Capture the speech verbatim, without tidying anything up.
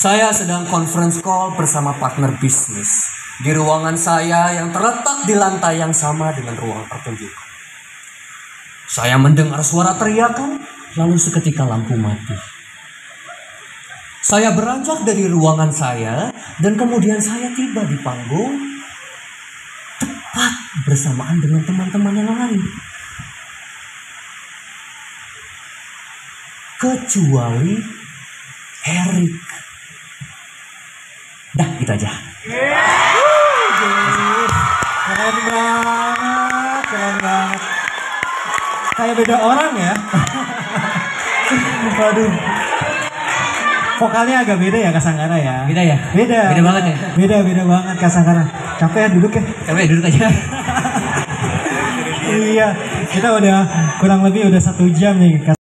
Saya sedang conference call bersama partner bisnis di ruangan saya yang terletak di lantai yang sama dengan ruang pertunjukan. Saya mendengar suara teriakan, lalu seketika lampu mati. Saya beranjak dari ruangan saya dan kemudian saya tiba di panggung tepat bersamaan dengan teman-teman yang lain. Kecuali Erik. Dah, itu aja. Keren banget, keren banget. Kayak beda orang ya. Waduh. Vokalnya agak beda ya Kak Sanggara ya. Beda ya? Beda. Beda banget ya? Beda, beda banget Kak Sanggara. Capek ya duduk ya? Capek ya duduk aja. Iya, kita udah kurang lebih udah satu jam nih.